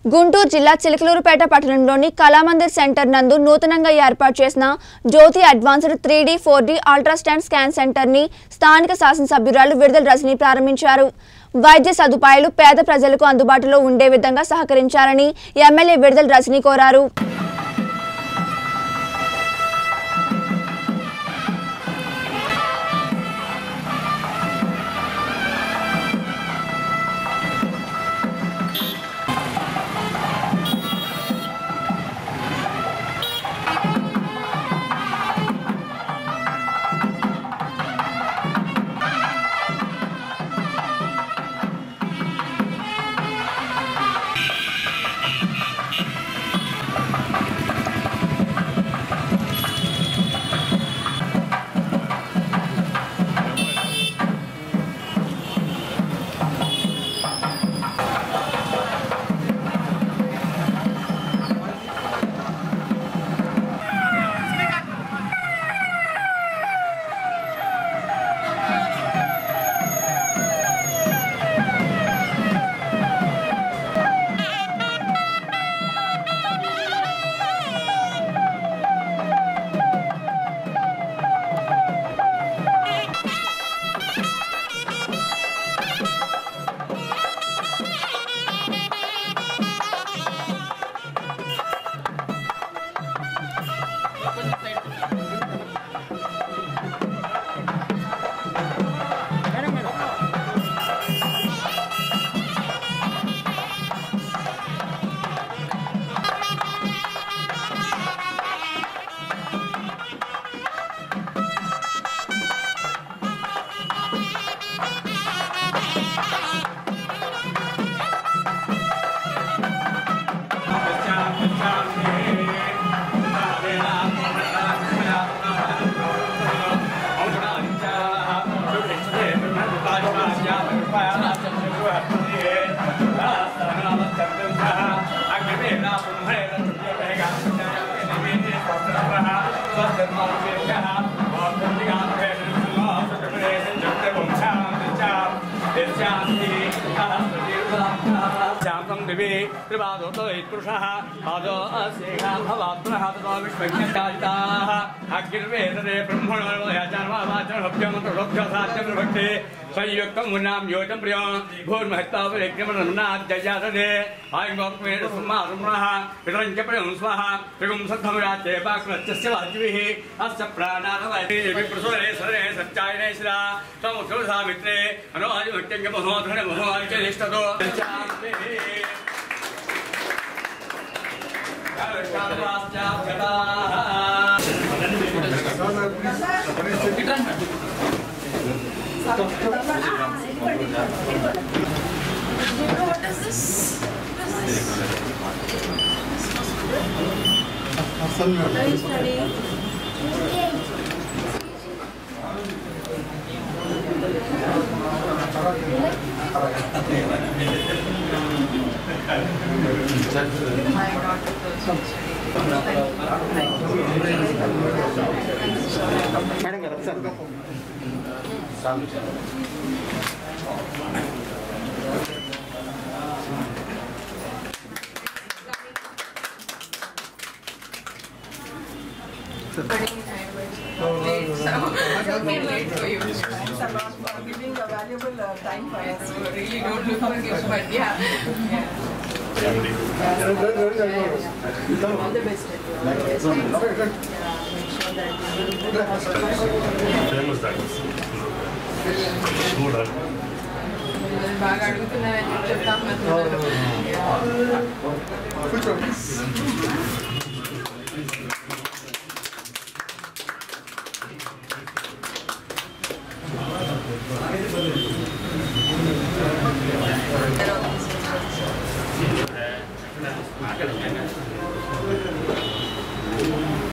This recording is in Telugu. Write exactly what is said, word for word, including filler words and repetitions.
గుంటూరు జిల్లా చిలకలూరుపేట పట్టణంలోని కళామందిర్ సెంటర్ నందు నూతనంగా ఏర్పాటు చేసిన Jyothi advanced three D four D ultrasound scan centre ని స్థానిక శాసనసభ్యురాలు విడుదల రజని ప్రారంభించారు. వైద్య సదుపాయాలు పేద ప్రజలకు అందుబాటులో ఉండే విధంగా సహకరించాలని ఎమ్మెల్యే విడుదల రజని కోరారు. संयुक्तं मुन्नाम योजन प्रिय भूर महत्तावलेख्यमनमनाथ जयादने आयंगोपमेन सुमारुमः पितरञ्च प्रियं स्वाहा त्रिगुं सद्धमराज्ये पाक्नत्यस्य वाज्विः अस्य प्राणानवैति विप्रसुरे सरे सच्चायने शिरा समुद्रसामित्रे अनोहादिमत्यङ्ग महोधन महोहादिष्टतो What is this? What are you studying? Late for you. Thanks a lot for giving a valuable uh, time for us. So really don't look for gifts, but yeah. yeah. All the best. All the best. Yeah, make sure that you do the hospital. Famous doctors. Good. బాగా అడుగుతున్నారని చెప్తాం.